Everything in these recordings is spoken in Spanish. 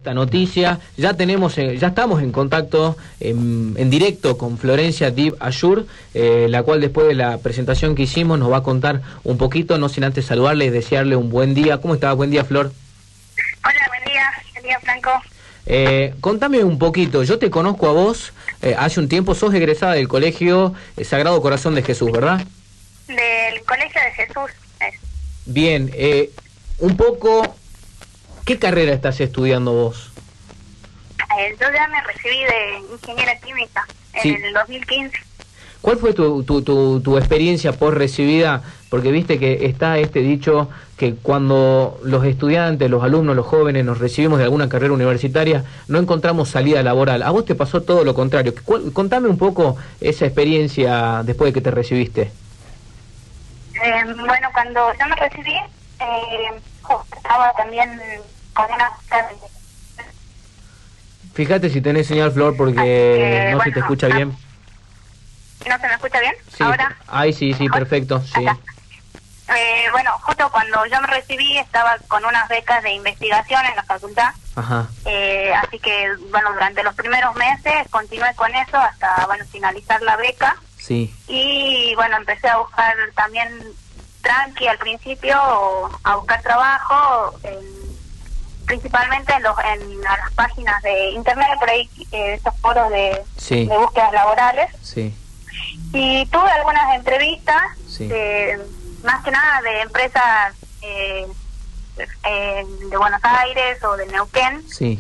Esta noticia, ya tenemos, ya estamos en contacto en directo con Florencia Dib Ayur, la cual después de la presentación que hicimos nos va a contar un poquito, no sin antes saludarle y desearle un buen día. ¿Cómo está? Buen día, Flor. Hola, buen día Franco. Contame un poquito, yo te conozco a vos, hace un tiempo sos egresada del Colegio Sagrado Corazón de Jesús, ¿verdad? Del Colegio de Jesús. Bien, un poco, ¿qué carrera estás estudiando vos? Yo ya me recibí de ingeniera química en el 2015. ¿Cuál fue tu experiencia por recibida? Porque viste que está este dicho que cuando los estudiantes, los alumnos, los jóvenes nos recibimos de alguna carrera universitaria, no encontramos salida laboral. ¿A vos te pasó todo lo contrario? Contame un poco esa experiencia después de que te recibiste. Bueno, cuando yo me recibí, estaba también con una... Fíjate si tenés señal, Flor, porque no se te escucha bien. ¿No se me escucha bien? Sí, ¿Ahora? Ahí sí, perfecto, sí. Bueno, justo cuando yo me recibí estaba con unas becas de investigación en la facultad. Ajá. Así que, bueno, durante los primeros meses continué con eso hasta, bueno, finalizar la beca. Sí. Y, bueno, empecé a buscar también tranqui al principio, a buscar trabajo, principalmente en las páginas de internet, por ahí, estos foros de búsquedas laborales. Sí. Y tuve algunas entrevistas, sí, más que nada de empresas de Buenos Aires o de Neuquén. Sí.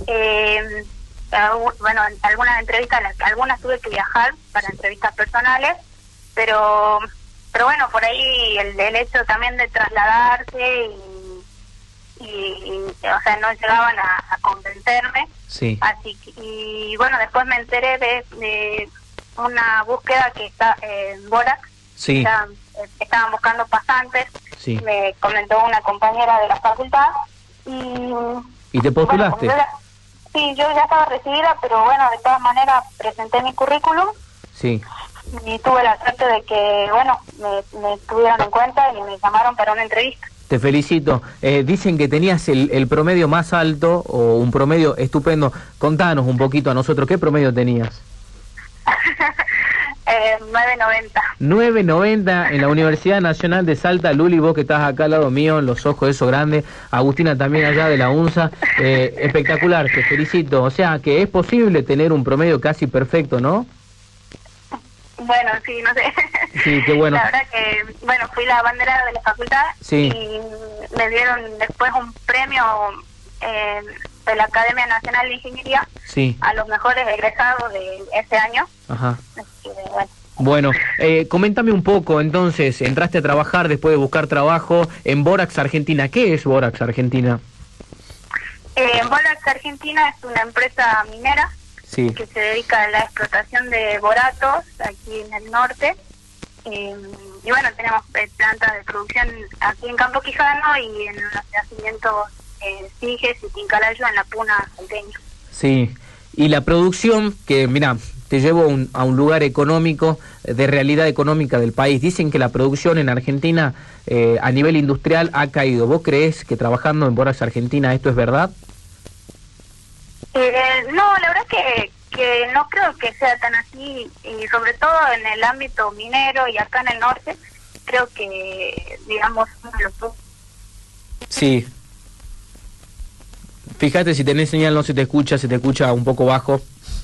Bueno, algunas entrevistas, algunas tuve que viajar para entrevistas personales, pero bueno, por ahí el hecho también de trasladarse y o sea, no llegaban a convencerme. Sí. Así que, y bueno, después me enteré de una búsqueda que está en Borax. Sí. Estaban buscando pasantes. Sí. Me comentó una compañera de la facultad ¿Y te postulaste? Bueno, sí, yo ya estaba recibida, pero bueno, de todas maneras presenté mi currículum. Sí. Y tuve la suerte de que, bueno, me tuvieron en cuenta y me llamaron para una entrevista. Te felicito. Dicen que tenías el promedio más alto o un promedio estupendo. Contanos un poquito a nosotros, ¿qué promedio tenías? 9.90. 9.90 en la Universidad Nacional de Salta. Luli, vos que estás acá al lado mío, en los ojos esos grandes. Agustina también allá de la UNSA. Espectacular, te felicito. O sea, que es posible tener un promedio casi perfecto, ¿no? Bueno, sí, no sé. Sí, qué bueno. La verdad que, bueno, fui la abanderada de la facultad. Sí. Y me dieron después un premio de la Academia Nacional de Ingeniería. Sí. A los mejores egresados de ese año. Ajá. Así que, bueno. Bueno, coméntame un poco, entonces, entraste a trabajar después de buscar trabajo en Borax Argentina. ¿Qué es Borax Argentina? Borax Argentina es una empresa minera. Sí. Que se dedica a la explotación de boratos aquí en el norte. Y bueno, tenemos plantas de producción aquí en Campo Quijano y en los yacimientos Siges y Tincalayo en la Puna salteña. Sí, y la producción, que mira, te llevo a un lugar económico, de realidad económica del país. Dicen que la producción en Argentina a nivel industrial ha caído. ¿Vos creés que trabajando en Borax Argentina esto es verdad? No, la verdad que no creo que sea tan así, y sobre todo en el ámbito minero y acá en el norte, creo que, digamos, Sí. Fíjate si tenés señal, no se te escucha un poco bajo.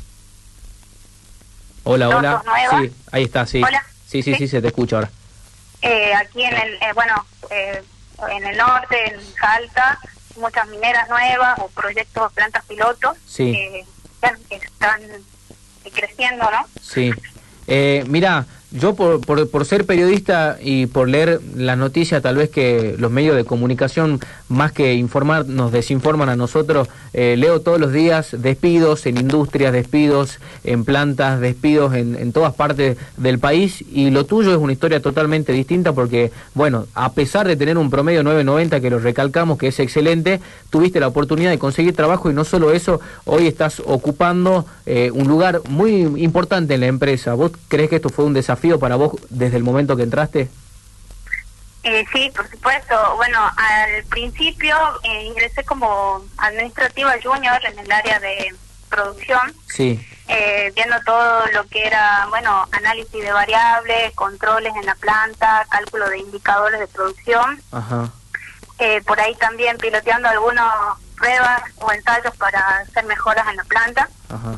Hola, hola. Sí, ahí está, sí. Hola. Sí, se te escucha ahora. Aquí en el, en el norte, en Salta, muchas mineras nuevas o proyectos, plantas pilotos, sí, que están creciendo, ¿no? Sí. Mira, yo por ser periodista y por leer las noticias, tal vez que los medios de comunicación, más que informar, nos desinforman a nosotros. Leo todos los días despidos en industrias, despidos en plantas, despidos en todas partes del país, y lo tuyo es una historia totalmente distinta porque, bueno, a pesar de tener un promedio 9.90, que lo recalcamos, que es excelente, tuviste la oportunidad de conseguir trabajo, y no solo eso, hoy estás ocupando un lugar muy importante en la empresa. ¿Vos creés que esto fue un desafío para vos desde el momento que entraste? Sí, por supuesto. Bueno, al principio ingresé como administrativa junior en el área de producción, Sí, viendo todo lo que era, bueno, análisis de variables, controles en la planta, cálculo de indicadores de producción. ajá, Por ahí también piloteando algunas pruebas o ensayos para hacer mejoras en la planta. ajá.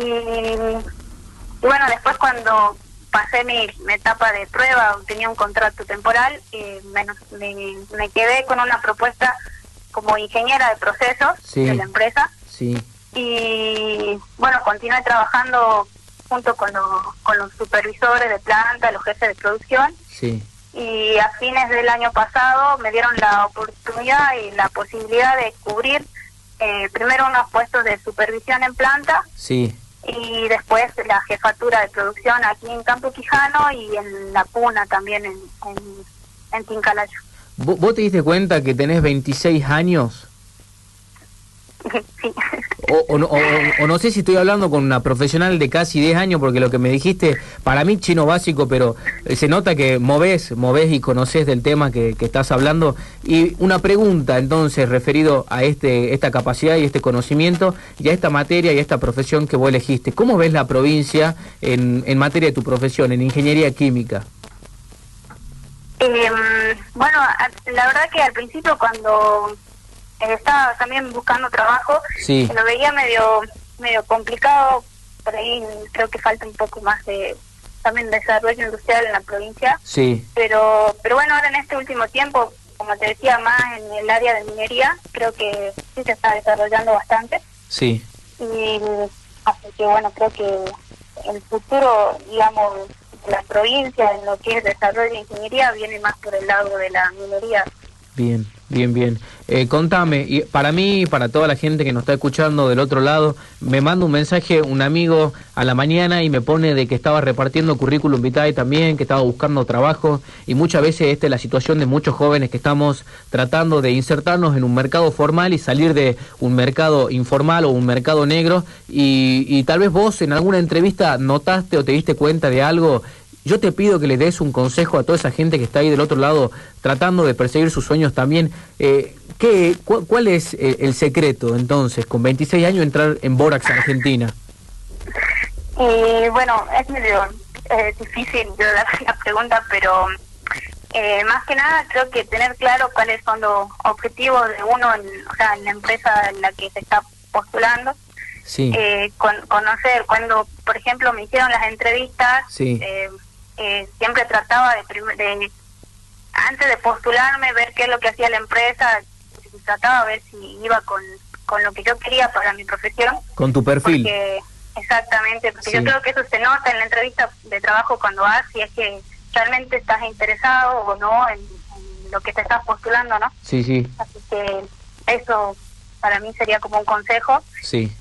Y bueno, después cuando pasé mi etapa de prueba, tenía un contrato temporal, me quedé con una propuesta como ingeniera de procesos Sí. de la empresa. Sí, Y bueno, continué trabajando junto con los supervisores de planta, los jefes de producción. sí, Y a fines del año pasado me dieron la oportunidad y la posibilidad de cubrir primero unos puestos de supervisión en planta sí. y después la jefatura de producción aquí en Campo Quijano y en La Puna también en Tincalayo. ¿Vos te diste cuenta que tenés 26 años? Sí. O no sé si estoy hablando con una profesional de casi 10 años, porque lo que me dijiste, para mí chino básico, pero se nota que movés y conocés del tema que estás hablando. Y una pregunta entonces referido a esta capacidad y este conocimiento y a esta materia y a esta profesión que vos elegiste. ¿Cómo ves la provincia en materia de tu profesión, en ingeniería química? Bueno, la verdad que al principio cuando estaba también buscando trabajo, Sí. lo veía medio complicado. Por ahí creo que falta un poco más de también desarrollo industrial en la provincia. Sí, Pero bueno, ahora en este último tiempo, como te decía, más en el área de minería, creo que sí se está desarrollando bastante. sí. Y así que bueno, creo que el futuro, digamos, de la provincia en lo que es desarrollo de ingeniería viene más por el lado de la minería. Bien, bien, bien. Contame, y para mí, para toda la gente que nos está escuchando del otro lado, me manda un mensaje un amigo a la mañana y me pone de que estaba repartiendo currículum vitae también, que estaba buscando trabajo, y muchas veces esta es la situación de muchos jóvenes que estamos tratando de insertarnos en un mercado formal y salir de un mercado informal o un mercado negro, y tal vez vos en alguna entrevista notaste o te diste cuenta de algo. Yo te pido que le des un consejo a toda esa gente que está ahí del otro lado tratando de perseguir sus sueños también. ¿Cuál es el secreto entonces, con 26 años, entrar en Borax, Argentina? Y bueno, es medio difícil yo dar la pregunta, pero más que nada creo que tener claro cuáles son los objetivos de uno, o sea, en la empresa en la que se está postulando. Sí, Conocer, cuando por ejemplo me hicieron las entrevistas, sí, siempre trataba de antes de postularme ver qué es lo que hacía la empresa, trataba de ver si iba con lo que yo quería para mi profesión. con tu perfil. Exactamente, porque Sí. yo creo que eso se nota en la entrevista de trabajo cuando vas, si es que realmente estás interesado o no en lo que te estás postulando, ¿no? Sí, sí, Así que eso para mí sería como un consejo. sí.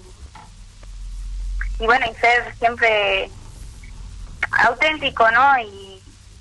Y bueno, y ser siempre auténtico, ¿no? Y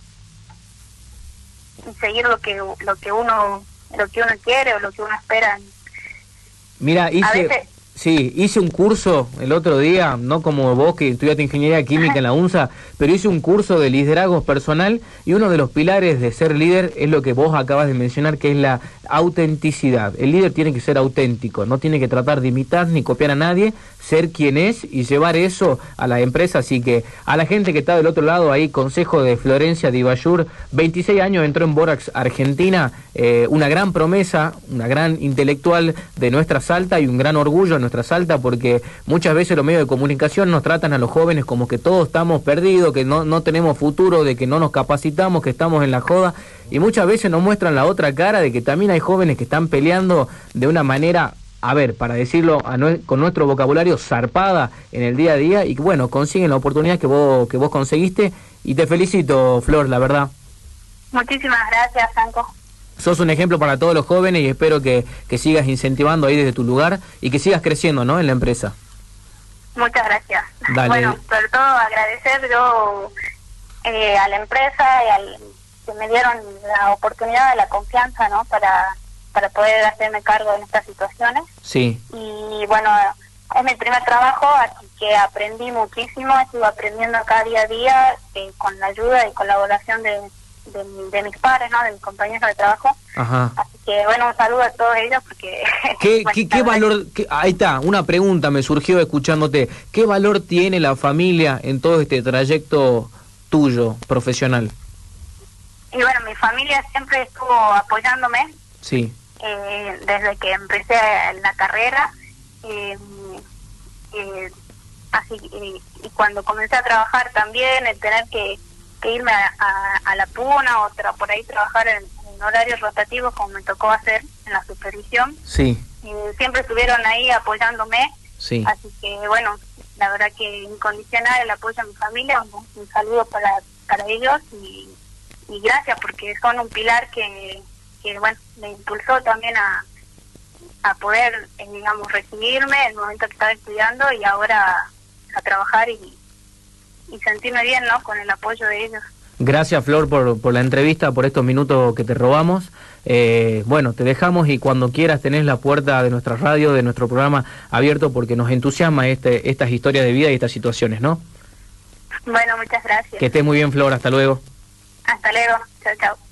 seguir lo que uno quiere o lo que uno espera. Mira, A veces hice un curso el otro día, no como vos que estudiaste ingeniería química en la UNSA, pero hice un curso de liderazgo personal y uno de los pilares de ser líder es lo que vos acabas de mencionar, que es la autenticidad. El líder tiene que ser auténtico, no tiene que tratar de imitar ni copiar a nadie, ser quien es y llevar eso a la empresa. Así que a la gente que está del otro lado ahí, consejo de Florencia de Ibayur, 26 años, entró en Borax Argentina, una gran promesa, una gran intelectual de nuestra Salta y un gran orgullo de nuestra Salta, porque muchas veces los medios de comunicación nos tratan a los jóvenes como que todos estamos perdidos, que no tenemos futuro, de que no nos capacitamos, que estamos en la joda, y muchas veces nos muestran la otra cara de que también hay jóvenes que están peleando de una manera, a ver, para decirlo con nuestro vocabulario, zarpada en el día a día, y bueno, consiguen la oportunidad que vos conseguiste, y te felicito, Flor, la verdad. muchísimas gracias, Franco. Sos un ejemplo para todos los jóvenes y espero que sigas incentivando ahí desde tu lugar y que sigas creciendo, ¿no?, en la empresa. Muchas gracias. Dale. Bueno, sobre todo agradecer yo a la empresa y que me dieron la oportunidad, la confianza, ¿no?, para poder hacerme cargo en estas situaciones. Sí. Y bueno, es mi primer trabajo, así que aprendí muchísimo, estuve aprendiendo acá día a día con la ayuda y colaboración de de mis padres, ¿no? De mis compañeros de trabajo. Ajá. Así que, bueno, un saludo a todos ellos porque... ¿Qué valor? Ahí está, una pregunta me surgió escuchándote. ¿Qué valor tiene la familia en todo este trayecto tuyo, profesional? Y bueno, mi familia siempre estuvo apoyándome. Sí. Desde que empecé en la carrera. Y cuando comencé a trabajar también, el tener que irme a la puna o por ahí trabajar en horarios rotativos como me tocó hacer en la supervisión. Sí. Siempre estuvieron ahí apoyándome. Sí. Así que bueno, la verdad que incondicional el apoyo a mi familia, un saludo para ellos y gracias porque son un pilar que bueno, me impulsó también a poder, digamos, recibirme en el momento que estaba estudiando y ahora a trabajar y sentirme bien, ¿no? Con el apoyo de ellos. Gracias, Flor, por la entrevista, por estos minutos que te robamos. Bueno, te dejamos y cuando quieras tenés la puerta de nuestra radio, de nuestro programa abierto porque nos entusiasma estas historias de vida y estas situaciones, ¿no? Bueno, muchas gracias. Que estés muy bien, Flor. Hasta luego. Hasta luego. Chao, chao.